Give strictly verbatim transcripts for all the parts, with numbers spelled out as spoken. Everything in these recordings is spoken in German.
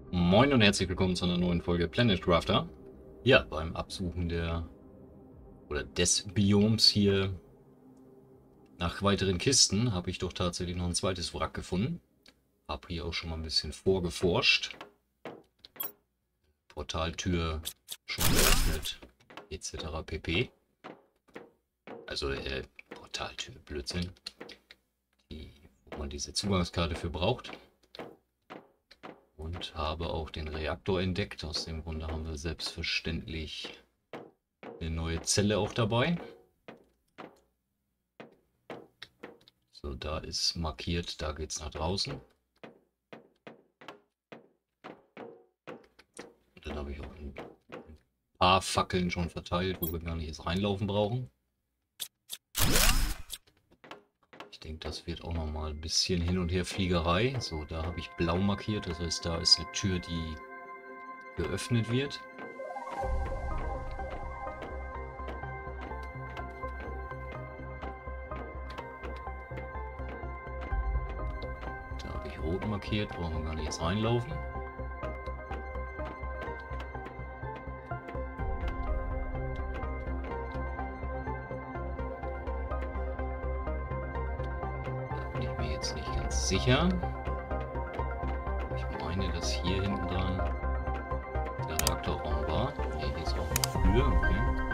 Moin und herzlich willkommen zu einer neuen Folge Planet Crafter. Ja, beim Absuchen der oder des Bioms hier nach weiteren Kisten habe ich doch tatsächlich noch ein zweites Wrack gefunden. Habe hier auch schon mal ein bisschen vorgeforscht. Portaltür schon geöffnet, et cetera pp. Also äh, Portaltür, Blödsinn. Die, wo man diese Zugangskarte für braucht. Und habe auch den Reaktor entdeckt. Aus dem Grunde haben wir selbstverständlich eine neue Zelle auch dabei. So, da ist markiert, da geht es nach draußen. Und dann habe ich auch ein paar Fackeln schon verteilt, wo wir gar nicht jetzt reinlaufen brauchen. Ich denke, das wird auch noch mal ein bisschen Hin- und Her-Fliegerei. So, da habe ich blau markiert, das heißt, da ist eine Tür, die geöffnet wird. Da habe ich rot markiert, brauchen wir gar nicht jetzt reinlaufen. Da bin ich mir jetzt nicht ganz sicher. Ich meine, dass hier hinten dran der Reaktorraum war. Ne, hier ist auch eine Tür, okay.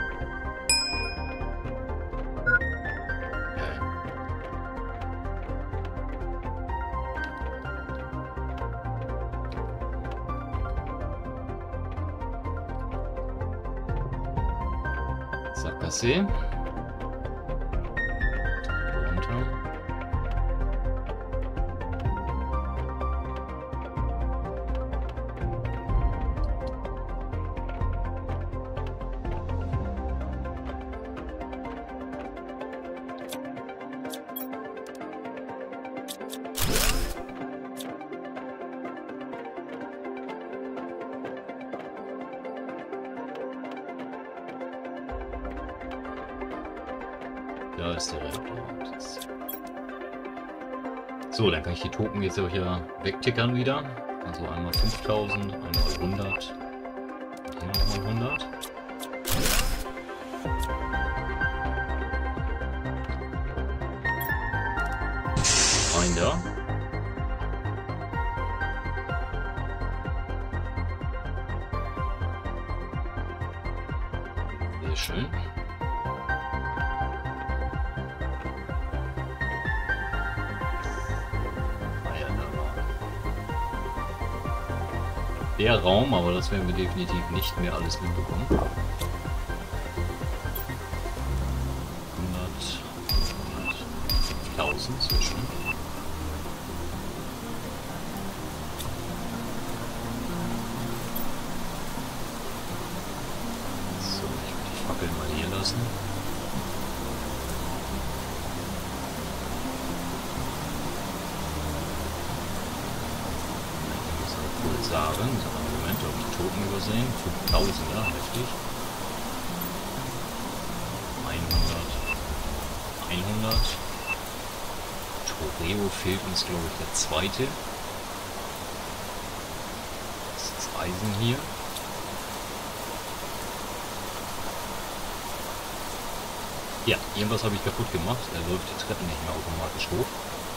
Sackgasse. Runter. Da ist der Reaktor. So, dann kann ich die Token jetzt auch hier wegtickern wieder. Also einmal fünftausend, einmal hundert. Und hier nochmal hundert. Rein da. Sehr schön. Der Raum, aber das werden wir definitiv nicht mehr alles mitbekommen. hundert, tausend zwischen. So, ich will die Fackeln mal hier lassen. Sagen, Moment, habe ich Toten übersehen? fünftausend, ja, richtig. hundert, hundert. Toreo fehlt uns, glaube ich, der zweite. Das ist das Eisen hier. Ja, irgendwas habe ich kaputt gemacht. Er läuft die Treppen nicht mehr automatisch hoch.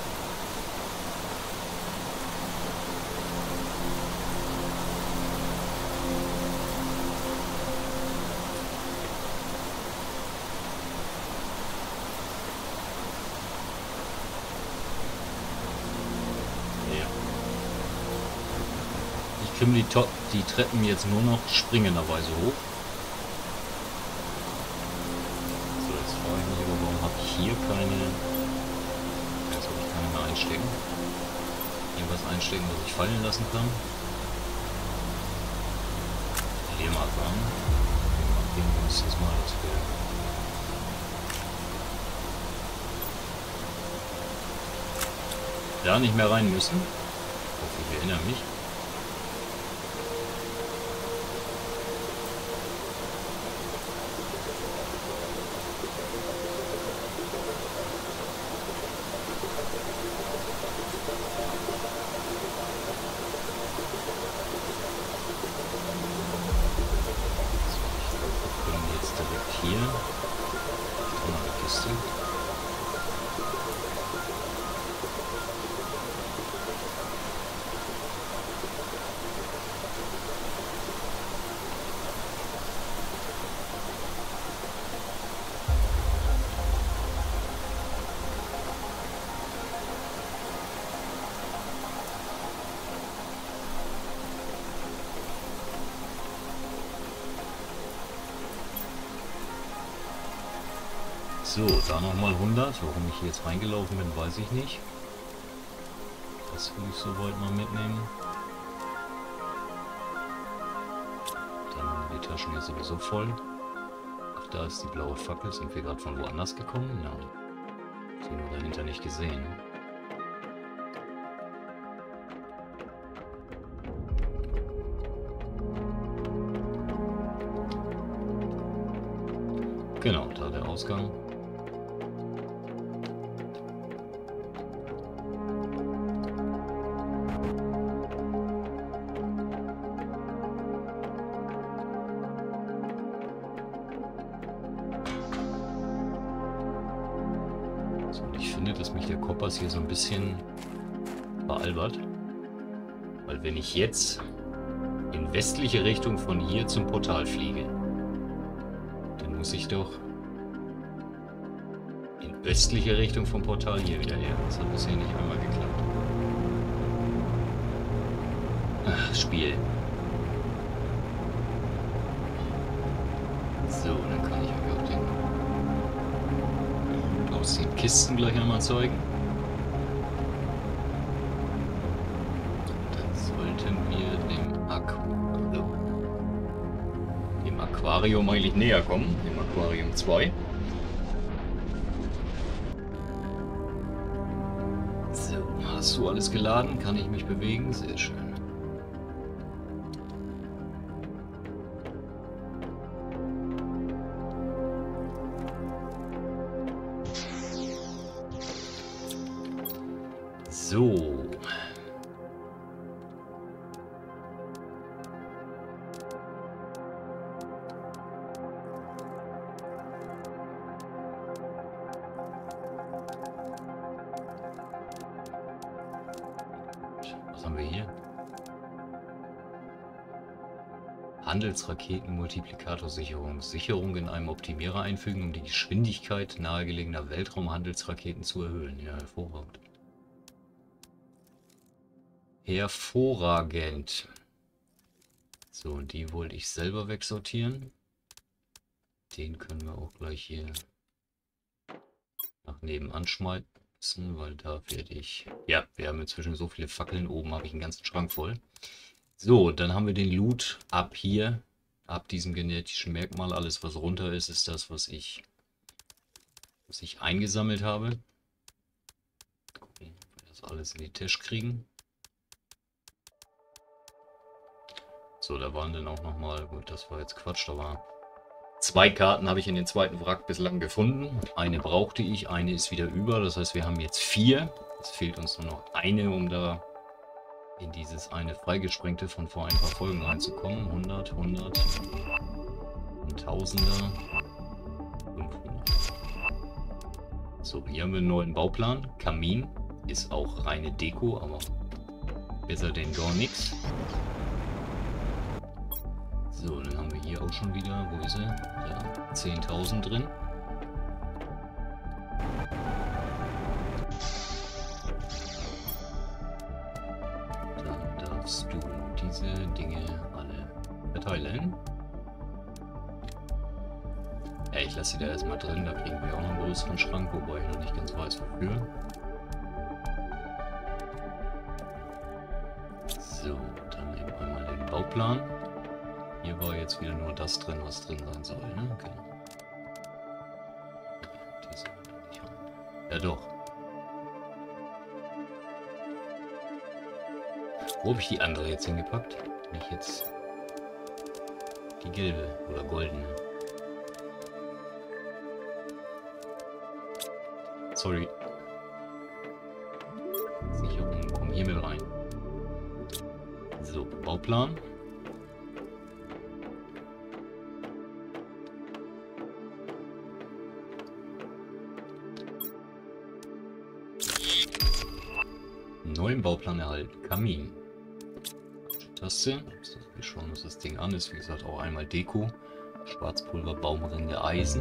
Ich kriege die, die Treppen jetzt nur noch springenderweise hoch. So, jetzt frage ich mich aber, warum habe ich hier keine... Jetzt habe ich keine mehr einstecken. Irgendwas einstecken, was ich fallen lassen kann. Hier mal dran. Irgendwo ist das mal das für... Da nicht mehr rein müssen. Ich hoffe, ich erinnere mich. So, da nochmal hundert. Warum ich hier jetzt reingelaufen bin, weiß ich nicht. Das will ich soweit mal mitnehmen. Dann haben wir die Taschen hier sowieso voll. Ach, da ist die blaue Fackel. Sind wir gerade von woanders gekommen? Ja. Die haben wir dahinter nicht gesehen. Genau, da der Ausgang. So, und ich finde, dass mich der Kompass hier so ein bisschen veralbert. Weil wenn ich jetzt in westliche Richtung von hier zum Portal fliege, muss ich doch in östliche Richtung vom Portal hier wieder her. Das hat bisher nicht einmal geklappt. Ach, Spiel. So, dann kann ich euch auch den aus den Kisten gleich einmal zeigen. Dann sollten wir dem Aqu dem Aquarium eigentlich näher kommen. Dem Aquarium zwei. So, hast du alles geladen? Kann ich mich bewegen? Sehr schön. So. Was haben wir hier? Handelsraketen-Multiplikatorsicherung. Sicherung in einem Optimierer einfügen, um die Geschwindigkeit nahegelegener Weltraumhandelsraketen zu erhöhen. Ja, hervorragend. Hervorragend. So, und die wollte ich selber wegsortieren. Den können wir auch gleich hier nach nebenan schmeißen, weil da werde ich... Ja, wir haben inzwischen so viele Fackeln. Oben habe ich einen ganzen Schrank voll. So, dann haben wir den Loot ab hier, ab diesem genetischen Merkmal. Alles, was runter ist, ist das, was ich, was ich eingesammelt habe. Gucken, ob wir das alles in die Tasche kriegen. So, da waren dann auch nochmal, gut, das war jetzt Quatsch, da war... Zwei Karten habe ich in den zweiten Wrack bislang gefunden. Eine brauchte ich, eine ist wieder über. Das heißt, wir haben jetzt vier. Es fehlt uns nur noch eine, um da in dieses eine freigesprengte von vor ein paar Folgen reinzukommen. hundert, hundert, ein Tausender, fünfhundert. So, hier haben wir einen neuen Bauplan. Kamin ist auch reine Deko, aber besser denn gar nichts. So, dann haben wir hier auch schon wieder, wo ist er? Da, zehntausend drin. Dann darfst du diese Dinge alle verteilen. Ja, ich lasse sie da erstmal drin, da kriegen wir auch noch einen größeren Schrank, wobei ich noch nicht ganz weiß, wofür. So, dann nehmen wir einmal den Bauplan. Hier war jetzt wieder nur das drin, was drin sein soll, ne? Genau. Diese nicht rein. Ja doch. Wo habe ich die andere jetzt hingepackt? Nicht jetzt die gelbe oder goldene. Sorry. Sicherung, komm hier mit rein. So, Bauplan. Neuen Bauplan erhalten. Kamin. Taste. Wir schauen uns das Ding an. Ist wie gesagt auch einmal Deko. Schwarzpulver, Baumrinde, Eisen.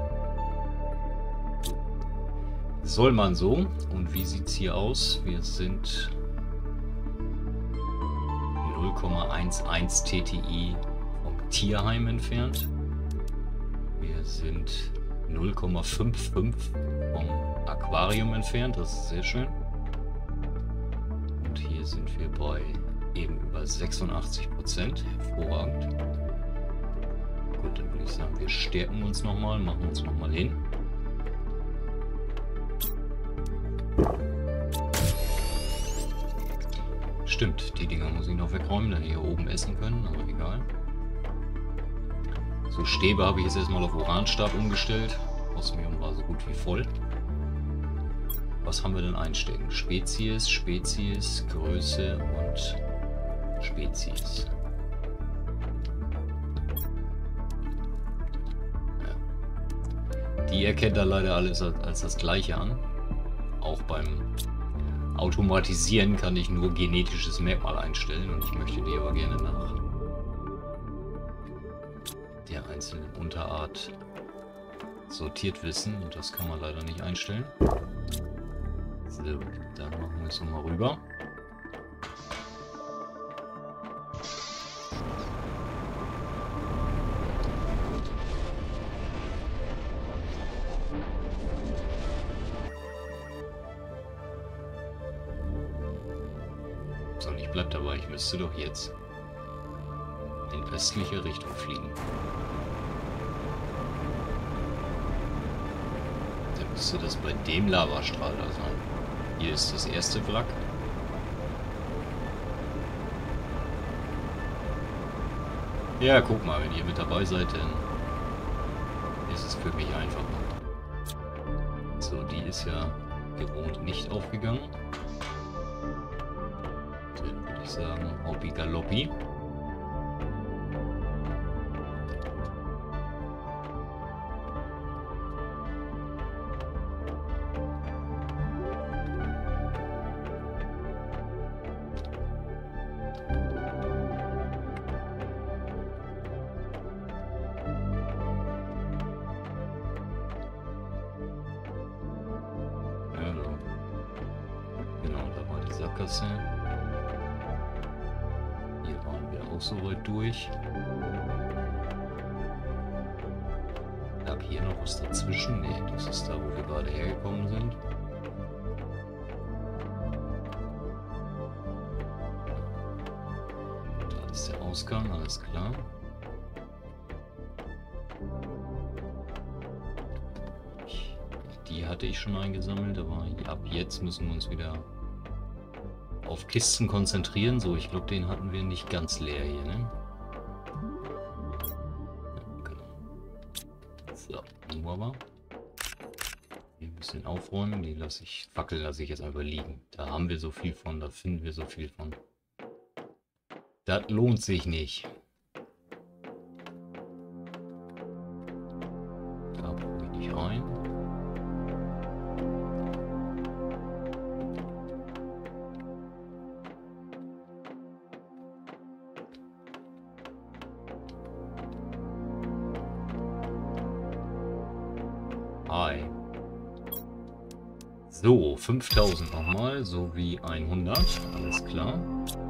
Soll man so. Und wie sieht es hier aus? Wir sind null Komma elf T T I vom Tierheim entfernt. Wir sind null Komma fünfundfünfzig vom Aquarium entfernt, das ist sehr schön. Und hier sind wir bei eben über sechsundachtzig Prozent, hervorragend. Gut, dann würde ich sagen, wir stärken uns nochmal, machen uns nochmal hin. Stimmt, die Dinger muss ich noch wegräumen, da die hier oben essen können, aber egal. So, Stäbe habe ich jetzt erstmal auf Uranstab umgestellt. Osmium war so gut wie voll. Was haben wir denn einstecken? Spezies, Spezies, Größe und Spezies. Ja. Die erkennt er leider alles als das gleiche an. Auch beim Automatisieren kann ich nur genetisches Merkmal einstellen und ich möchte die aber gerne nach der einzelnen Unterart sortiert wissen und das kann man leider nicht einstellen. So, dann machen wir es nochmal rüber. So, und ich bleib dabei, ich müsste doch jetzt in östliche Richtung fliegen. Dann müsste das bei dem Lavastrahl da sein. Hier ist das erste Wrack. Ja, guck mal, wenn ihr mit dabei seid, dann ist es für mich einfacher. So, die ist ja gewohnt nicht aufgegangen. Dann würde ich sagen, Hoppi Galoppi. Sackgasse. Hier waren wir auch soweit durch. Lag hier noch was dazwischen? Ne, das ist da, wo wir gerade hergekommen sind. Da ist der Ausgang, alles klar. Die hatte ich schon eingesammelt, aber ab jetzt müssen wir uns wieder auf Kisten konzentrieren. So, ich glaube, den hatten wir nicht ganz leer hier, ne? So, wunderbar. Hier ein bisschen aufräumen. Die lasse ich, Fackel lasse ich jetzt einfach liegen. Da haben wir so viel von, da finden wir so viel von. Das lohnt sich nicht. Da brauche ich nicht rein. Hi. So, fünftausend nochmal, sowie hundert, alles klar.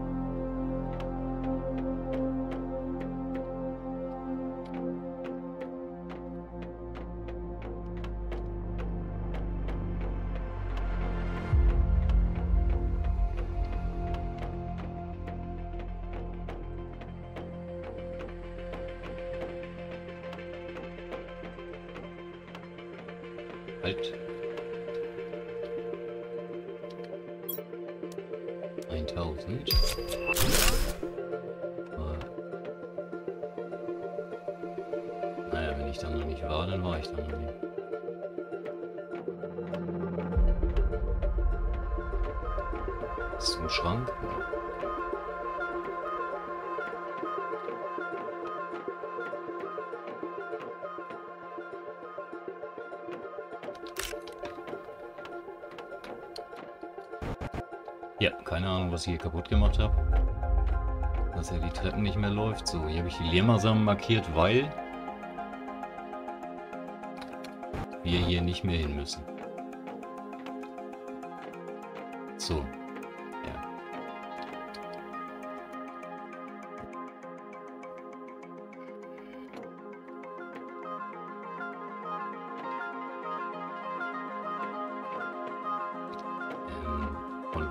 Halt. eintausend. Naja, wenn ich dann noch nicht war, dann war ich dann noch nicht. Ist zum Schrank. Ja, keine Ahnung, was ich hier kaputt gemacht habe. Dass er die Treppen nicht mehr läuft. So, hier habe ich die Leermasamen markiert, weil wir hier nicht mehr hin müssen. So. Ja.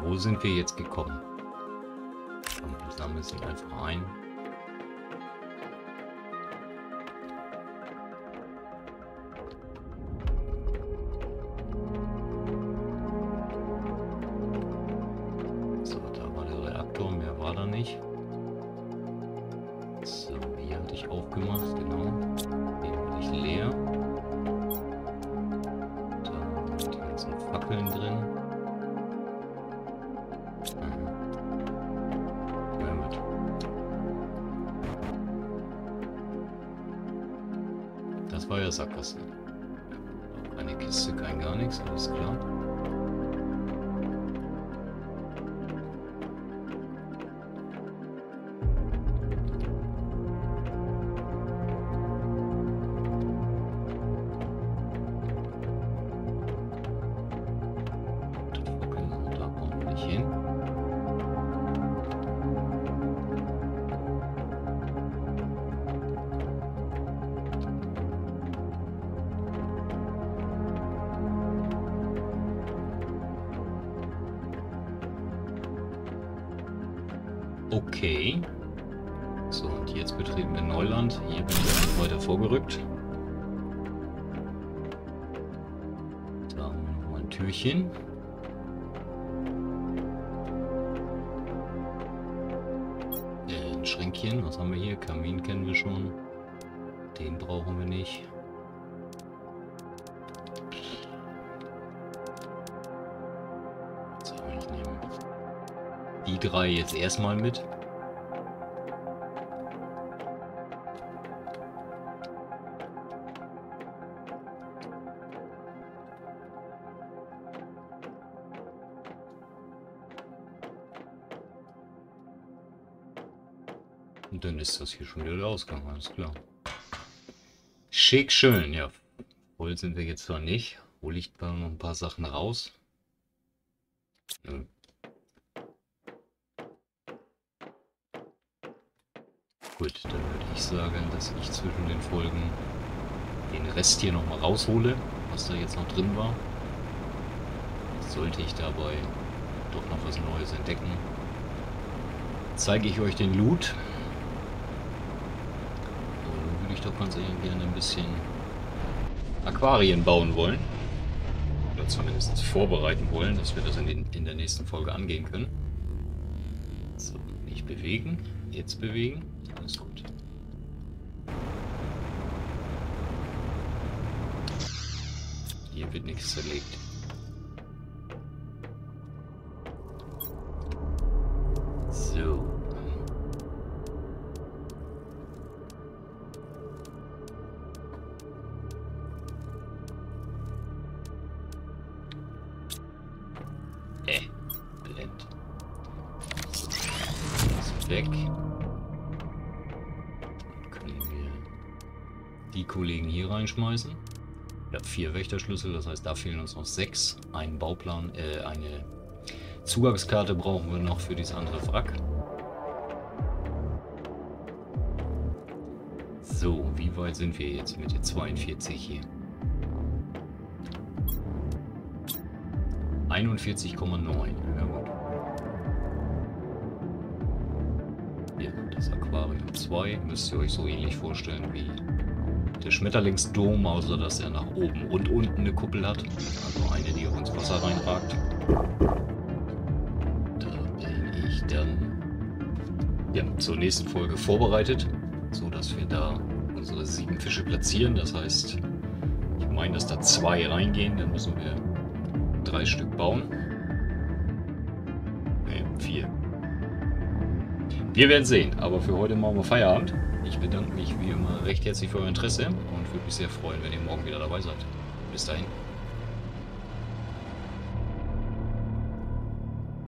wo sind wir jetzt gekommen? Komm, wir sammeln sie einfach ein. So, da war der Reaktor, mehr war da nicht. So, hier hatte ich aufgemacht, genau. Den hatte ich leer. Da sind die ganzen Fackeln drin. Das war ja Sackgasse. Keine Kiste, kein gar nichts, alles klar. Da brauchen wir nicht hin. Okay. So, und jetzt betreten wir Neuland. Hier bin ich weiter vorgerückt. Da haben wir noch mal ein Türchen. Äh, ein Schränkchen. Was haben wir hier? Kamin kennen wir schon. Den brauchen wir nicht. So, ich nehme die drei jetzt erstmal mit. Und dann ist das hier schon wieder der Ausgang, alles klar. Schick schön, ja. Voll sind wir jetzt zwar nicht. Hole ich da noch ein paar Sachen raus. Nö. Gut, dann würde ich sagen, dass ich zwischen den Folgen den Rest hier nochmal raushole, was da jetzt noch drin war. Sollte ich dabei doch noch was Neues entdecken, zeige ich euch den Loot. Und dann würde ich doch ganz gerne ein bisschen Aquarien bauen wollen. Oder zumindest vorbereiten wollen, dass wir das in, den, in der nächsten Folge angehen können. So, nicht bewegen, jetzt bewegen. Alles gut. Hier wird nichts zerlegt. So. Äh, blend. Ist weg. Die Kollegen hier reinschmeißen. Ich habe vier Wächterschlüssel, das heißt, da fehlen uns noch sechs. Einen Bauplan, äh, eine Zugangskarte brauchen wir noch für dieses andere Wrack. So, wie weit sind wir jetzt mit der zweiundvierzig hier? einundvierzig Komma neun. Ja, gut. Ja, das Aquarium zwei müsst ihr euch so ähnlich vorstellen wie der Schmetterlingsdom, außer dass er nach oben und unten eine Kuppel hat. Also eine, die auch ins Wasser reinragt. Da bin ich dann ja, zur nächsten Folge vorbereitet, so dass wir da unsere sieben Fische platzieren. Das heißt, ich meine, dass da zwei reingehen, dann müssen wir drei Stück bauen. Ne, vier. Wir werden sehen, aber für heute machen wir Feierabend. Ich bedanke mich wie immer recht herzlich für euer Interesse und würde mich sehr freuen, wenn ihr morgen wieder dabei seid. Bis dahin.